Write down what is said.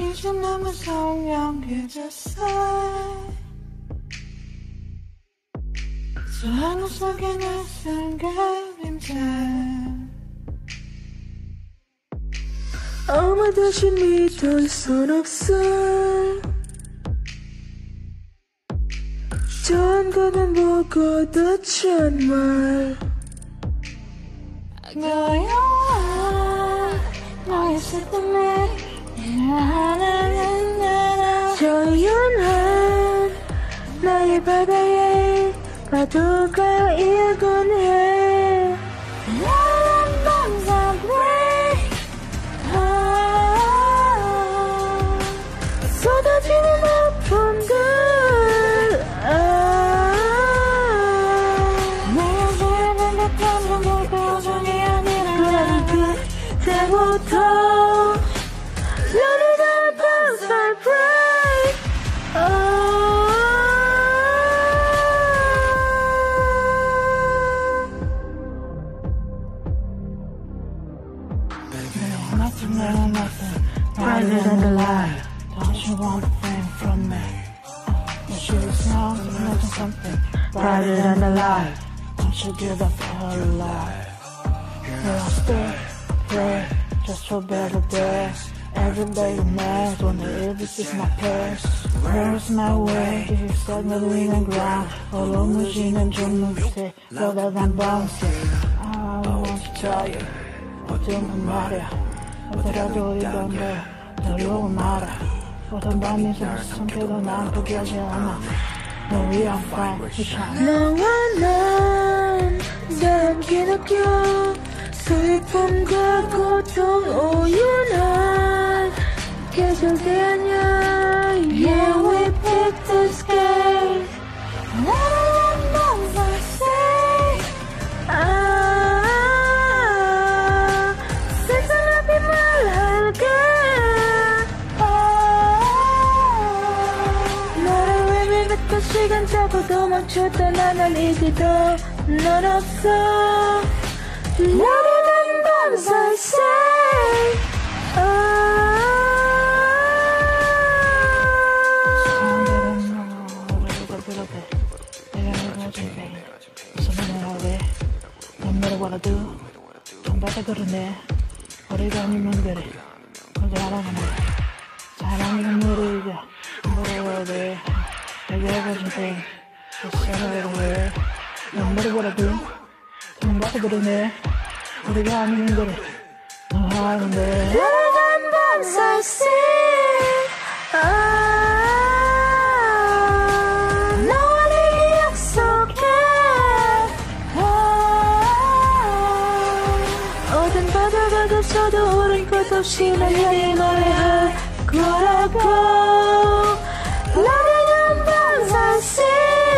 이제 너무 선명해졌어. 저 하늘 속에 낯선 그림자. 아무 다시 믿을 순 없어. 전 그는 보고도 정말 너야 너의 슬픔에 조용한 나의 바다에 파도가 일곤 해. 쏟아지는 아픔들 내가 지는 듯한 내 표정이 아니라 그런 그때부터 너를 닮은 밤살 break. Baby, nothing, nothing brighter than the light. Don't you want a thing from me? She was now imagine something brighter than the light. Don't you give up her life? Will I still pray just for better days? Every day you mad, wonder if this is my past. Where's my way? If you start moving on ground, all 무지는 좀 묵세, rather than bouncing. I want to tell you, 어쩌면 말이야. 어디라도 이건데, 너로 말아. 어떤 밤이 선택도 난 포기하지 않아. 너 위한 fine, 너와 난 함께 느껴 슬픔과 고통 오윤한 계절이 아냐. Yeah, we picked the sky. 나를 넘어서 say 세상 앞에 말할게. 너를 위해 뱉고 시간 잡고 도망쳤던 나는 이제도 넌 없어. 너를 난 밤새 say No matter what I do, 정답에 그러네. 거리가 아니면 그래. 그저 알아가네. 사랑이는 노래이자 뭐라고 돼. 내게 해보신 때 생각을 해. No matter what I do, 정답에 그러네. 거리가 아니면 그래. 너 하는데 너를 밤새 say 너와 내게 약속해. 어떤 바다가 됐어도 오른 것 없이 난 향해 노래할 거라고. 너를 밤새 say